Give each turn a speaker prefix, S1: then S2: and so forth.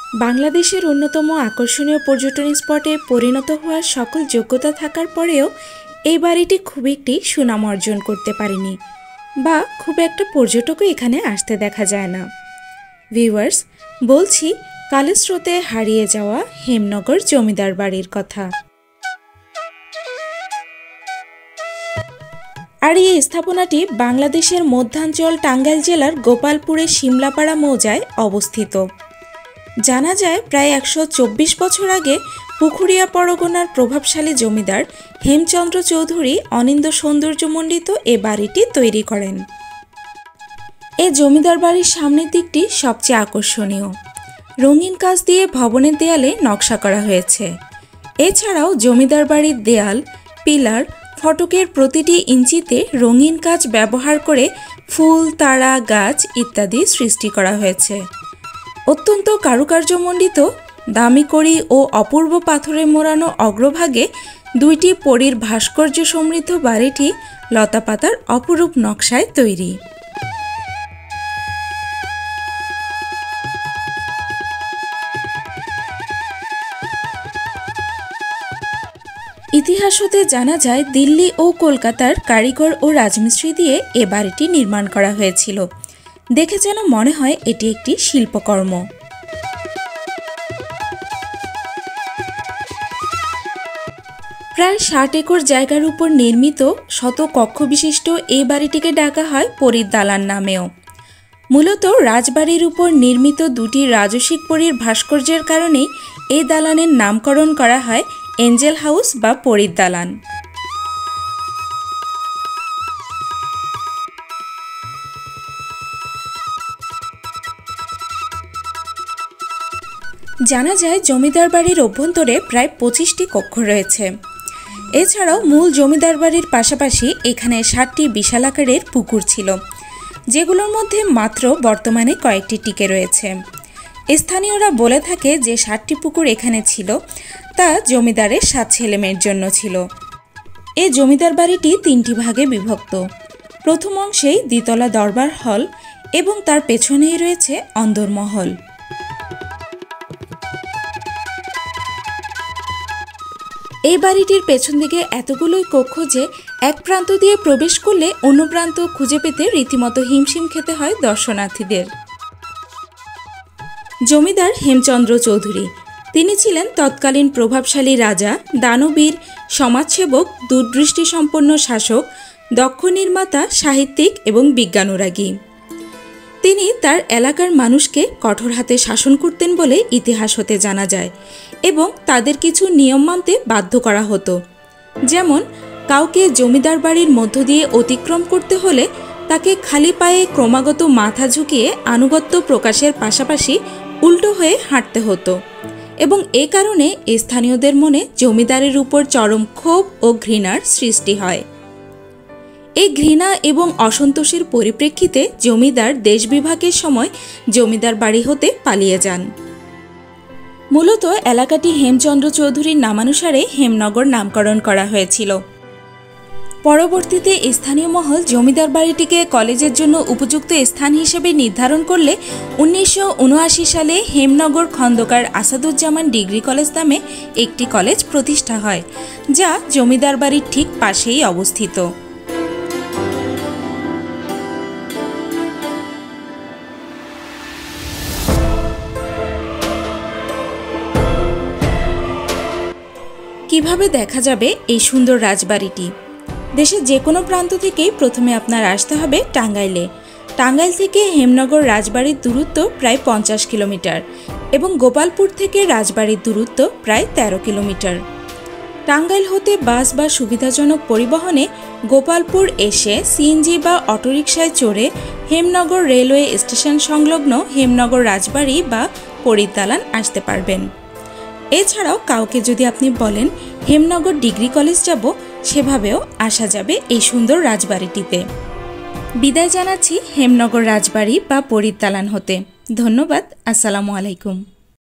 S1: বাংলাদেশের অন্যতম আকর্ষণীয় পর্যটন স্পটে পরিণত হওয়ার সকল যোগ্যতা থাকার পরেও এই বাড়িটি খুব একটি সুনাম অর্জন করতে পারেনি বা খুব একটা পর্যটকও এখানে আসতে দেখা যায় না। ভিউয়ার্স, বলছি কালের স্রোতে হারিয়ে যাওয়া হেমনগর জমিদার বাড়ির কথা। আর এই স্থাপনাটি বাংলাদেশের মধ্যাঞ্চল টাঙ্গাইল জেলার গোপালপুরের শিমলাপাড়া মৌজায় অবস্থিত। জানা যায় প্রায় 124 বছর আগে পুখুরিয়া পরগনার প্রভাবশালী জমিদার হেমচন্দ্র চৌধুরী অনিন্দ সৌন্দর্যমণ্ডিত এ বাড়িটি তৈরি করেন। এ জমিদার বাড়ির সামনের দিকটি সবচেয়ে আকর্ষণীয়। রঙিন কাজ দিয়ে ভবনের দেয়ালে নকশা করা হয়েছে। এছাড়াও জমিদার বাড়ির দেয়াল, পিলার, ফটকের প্রতিটি ইঞ্চিতে রঙিন কাজ ব্যবহার করে ফুল, তারা, গাছ ইত্যাদি সৃষ্টি করা হয়েছে। অত্যন্ত কারুকার্যমণ্ডিত দামি কড়ি ও অপূর্ব পাথরে মোড়ানো অগ্রভাগে দুইটি পরীর ভাস্কর্য সমৃদ্ধ বাড়িটি লতাপাতার অপরূপ নকশায় তৈরি। ইতিহাস হতে জানা যায় দিল্লি ও কলকাতার কারিগর ও রাজমিস্ত্রি দিয়ে এ বাড়িটি নির্মাণ করা হয়েছিল। দেখে যেন মনে হয় এটি একটি শিল্পকর্ম। প্রায় 60 একর জায়গার উপর নির্মিত শত কক্ষ বিশিষ্ট এই বাড়িটিকে ডাকা হয় পরীর দালান নামেও। মূলত রাজবাড়ির উপর নির্মিত দুটি রাজসিক পরীর ভাস্কর্যের কারণেই এই দালানের নামকরণ করা হয় এঞ্জেল হাউস বা পরীর দালান। জানা যায় জমিদার বাড়ির অভ্যন্তরে প্রায় 25টি কক্ষ রয়েছে। এছাড়াও মূল জমিদার বাড়ির পাশাপাশি এখানে 7টি বিশাল আকারের পুকুর ছিল, যেগুলোর মধ্যে মাত্র বর্তমানে কয়েকটি টিকে রয়েছে। স্থানীয়রা বলে থাকে যে 7টি পুকুর এখানে ছিল তা জমিদারের 7 ছেলেমেয়ের জন্য ছিল। এই জমিদার বাড়িটি 3টি ভাগে বিভক্ত। প্রথম অংশেই দ্বিতলা দরবার হল এবং তার পেছনেই রয়েছে অন্দরমহল। এই বাড়িটির পেছন দিকে এতগুলোই কক্ষ যে এক প্রান্ত দিয়ে প্রবেশ করলে অন্য প্রান্ত খুঁজে পেতে রীতিমতো হিমশিম খেতে হয় দর্শনার্থীদের। জমিদার হেমচন্দ্র চৌধুরী, তিনি ছিলেন তৎকালীন প্রভাবশালী রাজা, দানবীর, সমাজসেবক, দূরদৃষ্টিসম্পন্ন শাসক, দক্ষ নির্মাতা, সাহিত্যিক এবং বিজ্ঞানুরাগী। তিনি তার এলাকার মানুষকে কঠোর হাতে শাসন করতেন বলে ইতিহাস হতে জানা যায় এবং তাদের কিছু নিয়ম মানতে বাধ্য করা হতো। যেমন কাউকে জমিদার বাড়ির মধ্য দিয়ে অতিক্রম করতে হলে তাকে খালি পায়ে ক্রমাগত মাথা ঝুঁকিয়ে আনুগত্য প্রকাশের পাশাপাশি উল্টো হয়ে হাঁটতে হতো এবং এ কারণে স্থানীয়দের মনে জমিদারের উপর চরম ক্ষোভ ও ঘৃণার সৃষ্টি হয়। এই ঘৃণা এবং অসন্তোষের পরিপ্রেক্ষিতে জমিদার দেশ বিভাগের সময় জমিদার বাড়ি হতে পালিয়ে যান। মূলত এলাকাটি হেমচন্দ্র চৌধুরীর নামানুসারে হেমনগর নামকরণ করা হয়েছিল। পরবর্তীতে স্থানীয় মহল জমিদার বাড়িটিকে কলেজের জন্য উপযুক্ত স্থান হিসেবে নির্ধারণ করলে 1979 সালে হেমনগর খন্দকার আসাদুজ্জামান ডিগ্রি কলেজ নামে একটি কলেজ প্রতিষ্ঠা হয়, যা জমিদার বাড়ির ঠিক পাশেই অবস্থিত। কিভাবে দেখা যাবে এই সুন্দর রাজবাড়িটি? দেশের যে কোনো প্রান্ত থেকেই প্রথমে আপনার আসতে হবে টাঙ্গাইলে। টাঙ্গাইল থেকে হেমনগর রাজবাড়ির দূরত্ব প্রায় 50 কিলোমিটার এবং গোপালপুর থেকে রাজবাড়ির দূরত্ব প্রায় 13 কিলোমিটার। টাঙ্গাইল হতে বাস বা সুবিধাজনক পরিবহনে গোপালপুর এসে সিএনজি বা অটোরিকশায় চড়ে হেমনগর রেলওয়ে স্টেশন সংলগ্ন হেমনগর রাজবাড়ি বা পরীর দালান আসতে পারবেন। এছাড়াও কাউকে যদি আপনি বলেন হেমনগর ডিগ্রি কলেজ যাব, সেভাবেও আসা যাবে এই সুন্দর রাজবাড়িটিতে। বিদায় জানাচ্ছি হেমনগর রাজবাড়ি বা পরীর দালান হতে। ধন্যবাদ। আসসালামু আলাইকুম।